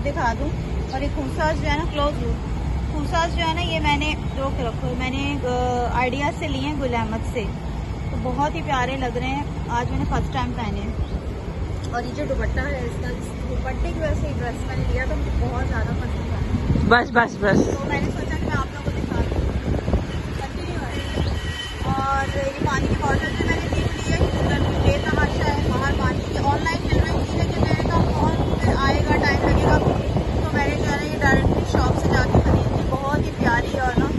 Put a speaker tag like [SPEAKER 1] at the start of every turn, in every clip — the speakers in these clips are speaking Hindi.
[SPEAKER 1] दिखा दूँ। और ये खूसास जो है ना, क्लोज लूँ, खूसास जो है ना, ये मैंने रोक रखो, मैंने आइडिया से लिए हैं, गुल अहमद से। तो बहुत ही प्यारे लग रहे हैं, आज मैंने फर्स्ट टाइम पहने हैं। और ये जो दुपट्टा है इसका, दुपट्टे की वजह से ड्रेस मैंने लिया तो मुझे बहुत ज़्यादा पसंद आया।
[SPEAKER 2] बस बस बस,
[SPEAKER 1] तो मैंने सोचा कि मैं आप लोगों को दिखा दूँ। कंटिन्यू है। और ये पानी की बॉटल भी मैंने देख ली है, गर्मी बेतहाशा है बाहर पानी की। ऑनलाइन मिल रही थी लेकिन मैंने कहा बहुत फिर आएगा, टाइम लगेगा, तो मैंने जो है ना ये डायरेक्टली शॉप से जाके खरीद ली। बहुत ही प्यारी और ना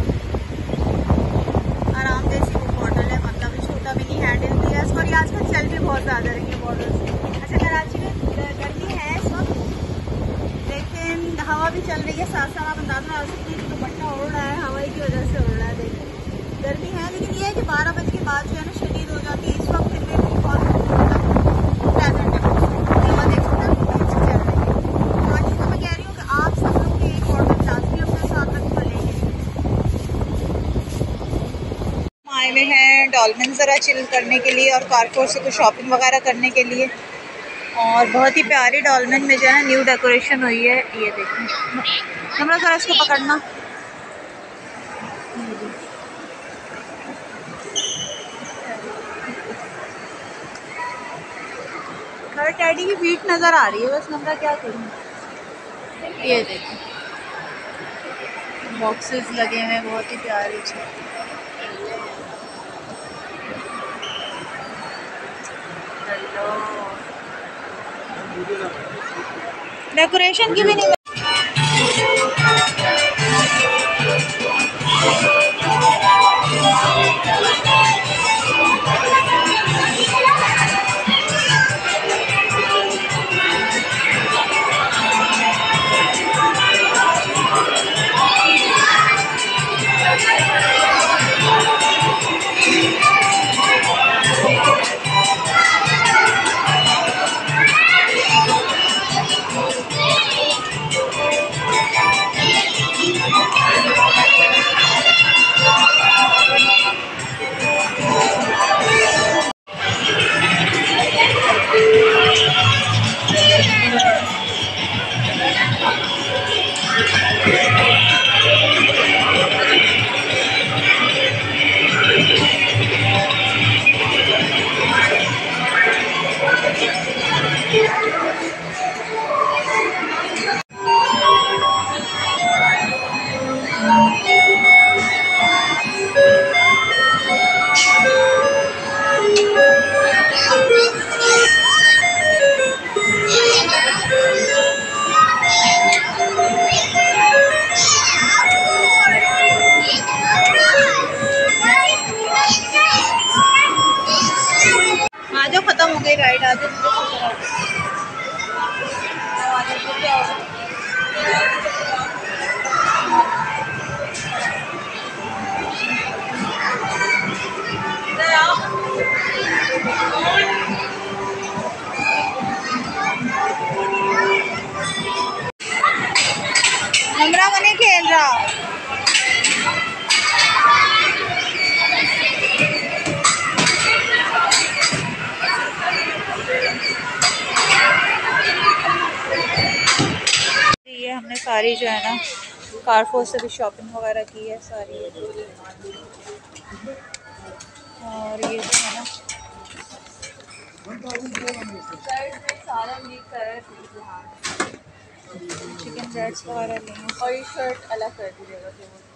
[SPEAKER 1] आरामदेह सी वो बॉटल है, मतलब छोटा मिनी हैंडल भी है इसको। और ये आजकल चल भी बहुत ज़्यादा रही है बॉटल्स। अच्छा, कराची में गर्मी है इस वक्त, लेकिन हवा भी चल रही है साथ साथ। आप अंदाजा लगा सकते हैं कि दुपट्टा उड़ रहा है, हवा की वजह से उड़ रहा है। देखिए गर्मी है, लेकिन ये है कि 12 बजे के बाद जो है ना शदीद हो जाती है। इस वक्त फिर भी बहुत मतलब प्लेजेंट है मौसम। हवा देख सकते हैं कितनी अच्छी चल रही है। बाकी तो मैं कह रही हूँ कि आप सब लोग की एक बॉटल लाजमी अपने साथ रख कर लेंगे। आए हुए हैं डॉल्फिन ज़रा चिल करने के लिए और कारकोर से कुछ शॉपिंग वगैरह करने के लिए। और बहुत ही प्यारी डॉल्फिन में जो है न्यू डेकोरेशन हुई है, ये देखें। हमरा ज़रा इसको पकड़ना। हर टैडी की बीट नज़र आ रही है, बस हमरा क्या करूँ। ये देखें बॉक्सेस लगे हुए हैं, बहुत ही प्यारे से। डेकोरेशन की भी नहीं। आज खत्म हो गई राइड, आज हमरा मने खेल रहा। ये हमने सारी जो है ना कारफोर से भी शॉपिंग वगैरह की है सारी। और ये जो है ना चिकन ब्रेड्स वगैरह लिए। और ये शर्ट अलग कर दीजिएगा,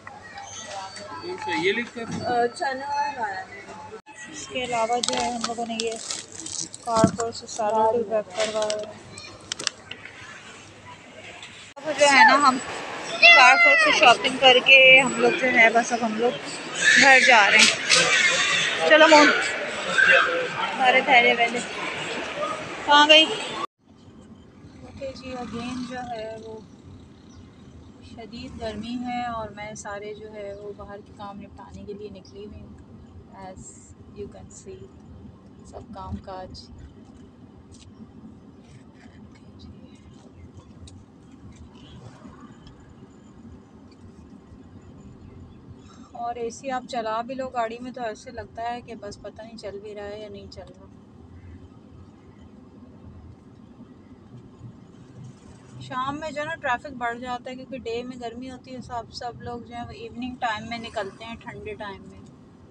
[SPEAKER 1] ये लिख कर चना और गाना। इसके अलावा जो है हम लोगों ने ये कारफोर से सारा भी पैक करवाया है। अब जो है ना हम कारफोर से शॉपिंग करके हम लोग जो है बस अब हम लोग घर जा रहे हैं। चलो मोन, सारे थैले वैले कहाँ गई। ओके जी, अगेन जो है वो शदीद गर्मी है और मैं सारे जो है वो बाहर के काम निपटाने के लिए निकली हुई हूँ। एज़ यू कैन सी सब काम काज। और एसी आप चला भी लो गाड़ी में तो ऐसे लगता है कि बस पता नहीं चल भी रहा है या नहीं चल रहा। शाम में जो है ना ट्रैफिक बढ़ जाता है, क्योंकि डे में गर्मी होती है, सब लोग जो है वो इवनिंग टाइम में निकलते हैं, ठंडे टाइम में।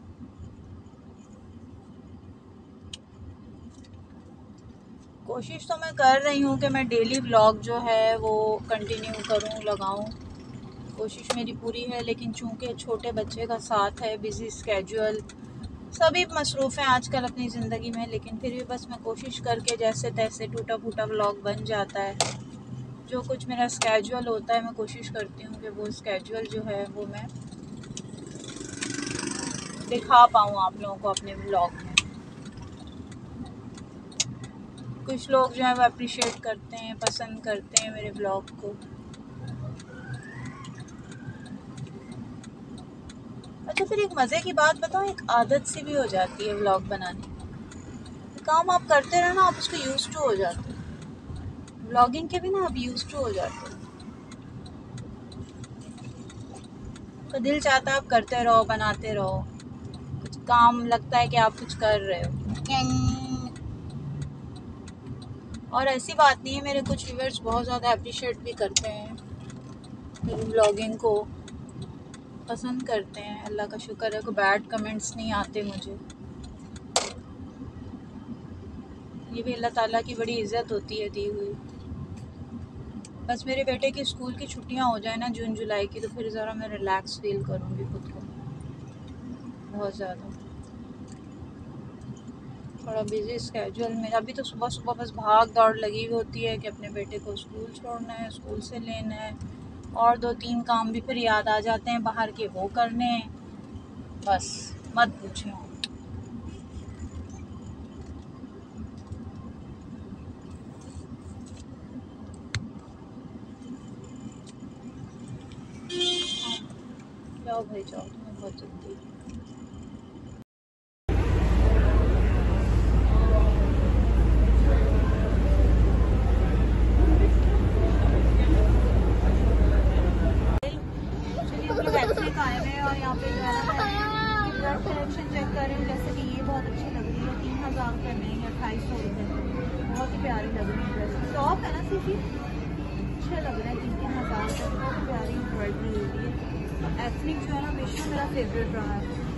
[SPEAKER 1] कोशिश तो मैं कर रही हूँ कि मैं डेली व्लॉग जो है वो कंटिन्यू करूँ, लगाऊँ। कोशिश मेरी पूरी है, लेकिन चूंकि छोटे बच्चे का साथ है, बिज़ी स्केड्यूल, सभी मसरूफ़ हैं आजकल अपनी ज़िंदगी में, लेकिन फिर भी बस मैं कोशिश करके जैसे तैसे टूटा फूटा व्लॉग बन जाता है। जो कुछ मेरा स्केड्यूल होता है मैं कोशिश करती हूँ कि वो स्केड्यूल जो है वो मैं दिखा पाऊँ आप लोगों को अपने व्लॉग में। कुछ लोग जो है वो अप्रिशिएट करते हैं, पसंद करते हैं मेरे व्लॉग को। अच्छा, फिर एक मज़े की बात बताऊँ, एक आदत सी भी हो जाती है व्लॉग बनाने की। काम आप करते रहो ना, आप उसको यूज टू हो जाते हो। व्लॉगिंग के भी ना आप यूज टू हो जाते हो, तो दिल चाहता है आप करते रहो, बनाते रहो, कुछ काम लगता है कि आप कुछ कर रहे हो। और ऐसी बात नहीं है, मेरे कुछ व्यूअर्स बहुत ज़्यादा अप्रिशिएट भी करते हैं, मेरी व्लॉगिंग को पसंद करते हैं। अल्लाह का शुक्र है, कोई बैड कमेंट्स नहीं आते मुझे। ये भी अल्लाह ताला की बड़ी इज़्ज़त होती है दी हुई। बस मेरे बेटे की स्कूल की छुट्टियां हो जाए ना जून जुलाई की, तो फिर ज़रा मैं रिलैक्स फील करूँगी खुद को बहुत ज़्यादा। थोड़ा बिजी स्केड्यूल में अभी तो सुबह सुबह बस भाग दौड़ लगी हुई होती है कि अपने बेटे को स्कूल छोड़ना है, स्कूल से लेना है, और 2-3 काम भी फिर याद आ जाते हैं बाहर के, वो करने हैं। बस मत पूछो। जाओ भाई जाओ, तुम्हें बहुत जल्दी। आए हुए हैं और यहाँ पे जो है ना ब्लड कलेक्शन चेक कर रहे हैं। जैसे कि ये बहुत अच्छी लग रही है, 3000 रुपये में या 250 रुपये, बहुत ही प्यारी लग रही है ड्रेस। टॉप है ना सीधी, अच्छे लग रहे हैं, 3-3 हज़ार रुपये, बहुत प्यारी एम्ब्रॉयडरी हुई है। एथनिक जो है ना हमेशा मेरा फेवरेट रहा है।